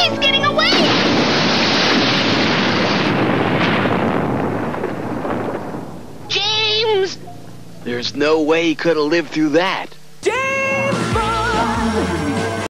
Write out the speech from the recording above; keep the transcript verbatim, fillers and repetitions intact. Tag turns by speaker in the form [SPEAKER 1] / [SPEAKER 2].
[SPEAKER 1] He's getting away!
[SPEAKER 2] There's no way he could have lived through that.